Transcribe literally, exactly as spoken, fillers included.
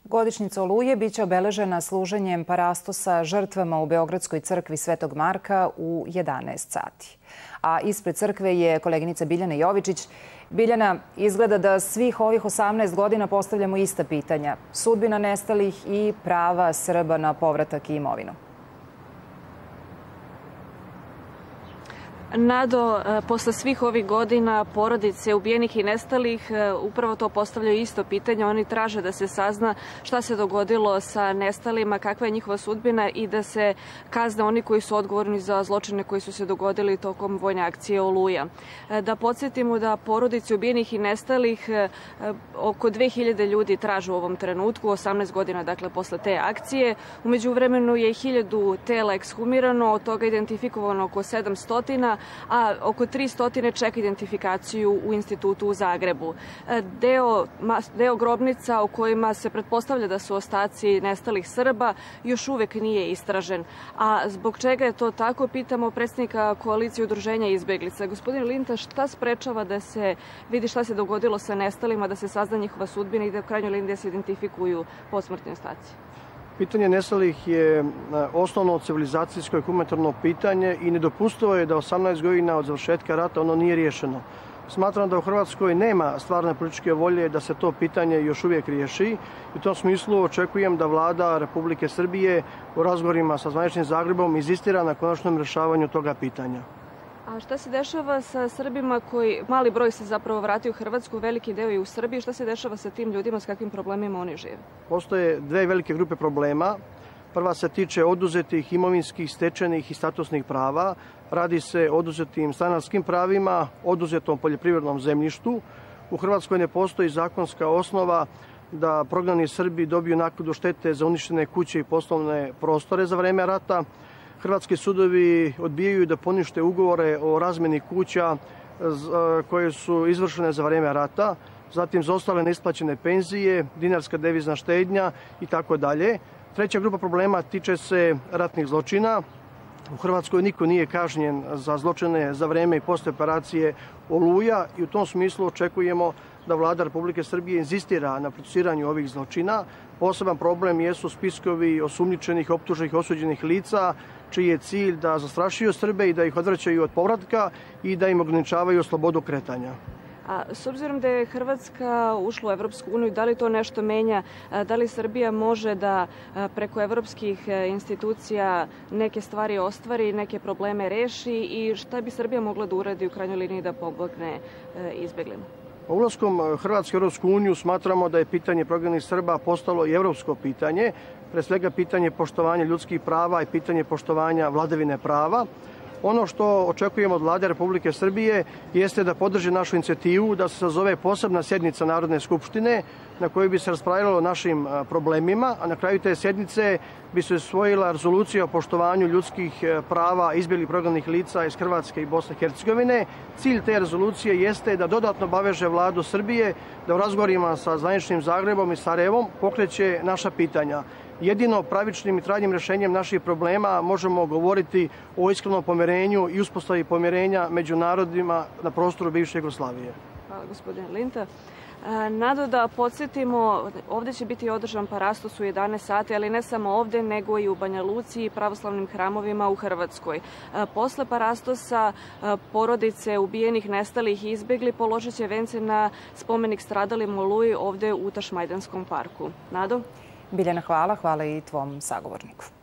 Godišnjica Oluje biće obeležena služenjem parastosa žrtvama u Beogradskoj crkvi Svetog Marka u jedanaest sati. A ispred crkve je koleginica Biljana Jovičić. Biljana, izgleda da svih ovih osamnaest godina postavljamo ista pitanja. Sudbina nestalih i prava Srba na povratak i imovinu. Nado, posle svih ovih godina porodice ubijenih i nestalih upravo to postavljaju isto pitanje. Oni traže da se sazna šta se dogodilo sa nestalima, kakva je njihova sudbina i da se kazne oni koji su odgovorni za zločine koji su se dogodili tokom vojne akcije Oluja. Da podsjetimo da porodice ubijenih i nestalih oko dve hiljade ljudi traže u ovom trenutku, osamnaest godina dakle posle te akcije. U međuvremenu je hiljadu tela ekshumirano, od toga identifikovano oko sedamsto, a oko tristo čeka identifikaciju u institutu u Zagrebu. Deo, deo grobnica u kojima se pretpostavlja da su ostaci nestalih Srba još uvek nije istražen. A zbog čega je to tako, pitamo predsjednika koalicije udruženja izbeglica. Gospodin Linta, šta sprečava da se vidi šta se dogodilo sa nestalima, da se sazna njihova sudbina i da u krajnjoj liniji da se identifikuju posmrtni ostaci? Pitanje nestalih je osnovno civilizacijsko i humanitarno pitanje i nedopustivo je da osamnaest godina od završetka rata ono nije riješeno. Smatram da u Hrvatskoj nema stvarne političke volje da se to pitanje još uvijek riješi. I u tom smislu očekujem da Vlada Republike Srbije u razgovorima sa zvaničnim Zagrebom inzistira na konačnom rješavanju toga pitanja. A šta se dešava sa Srbima koji, mali broj se zapravo vratio u Hrvatsku, veliki deo i u Srbiji, šta se dešava sa tim ljudima, s kakvim problemima oni žive? Postoje dve velike grupe problema. Prva se tiče oduzetih imovinskih, stečenih i statusnih prava. Radi se o oduzetim stanarskim pravima, oduzetom poljoprivrednom zemljištu. U Hrvatskoj ne postoji zakonska osnova da prognani Srbi dobiju naknadu štete za uništene kuće i poslovne prostore za vreme rata. Hrvatski sudovi odbijaju da ponište ugovore o razmjeni kuća koje su izvršene za vrijeme rata, zatim za ostale neisplaćene penzije, dinarska devizna štednja i tako dalje. Treća grupa problema tiče se ratnih zločina. U Hrvatskoj niko nije kažnjen za zločine za vrijeme i posle operacije Oluja i u tom smislu očekujemo da Vlada Republike Srbije inzistira na procesuiranju ovih zločina. Poseban problem jesu spiskovi osumnjičenih, optuženih, osuđenih lica, čiji je cilj da zastrašuju Srbe i da ih odvraćaju od povratka i da im ograničavaju slobodu kretanja. A s obzirom da je Hrvatska ušla u Evropsku uniju, da li to nešto menja? Da li Srbija može da preko evropskih institucija neke stvari ostvari, neke probleme reši i šta bi Srbija mogla da uradi u krajnjoj liniji da pomogne izbeglima? Ulaskom Hrvatske u Evropsku uniju smatramo da je pitanje prognanih Srba postalo i evropsko pitanje, pre svega pitanje poštovanja ljudskih prava i pitanje poštovanja vladavine prava. Ono što očekujemo od Vlade Republike Srbije jeste da podrži našu inicijativu da se sazove posebna sjednica Narodne skupštine na kojoj bi se raspravljalo o našim problemima, a na kraju te sjednice bi se usvojila rezolucija o poštovanju ljudskih prava izbjeglih prognanih lica iz Hrvatske i Bosne i Hercegovine. Cilj te rezolucije jeste da dodatno obaveže Vladu Srbije da u razgovorima sa zvaničnim Zagrebom i Sarajevom pokreće naša pitanja. Jedino pravičnim i trajnim rješenjem naših problema možemo govoriti o iskrenom pomirenju i uspostavi pomirenja među narodima na prostoru bivše Jugoslavije. Hvala, gospodine Linta. Nado, da podsjetimo, ovdje će biti održan parastos u jedanaest sati, ali ne samo ovdje, nego i u Banja Luci i pravoslavnim hramovima u Hrvatskoj. Posle parastosa porodice ubijenih, nestalih i izbjegli položit će vence na spomenik stradalim u Oluji ovdje u Tašmajdanskom parku. Nado? Biljana, hvala. Hvala i tvom sagovorniku.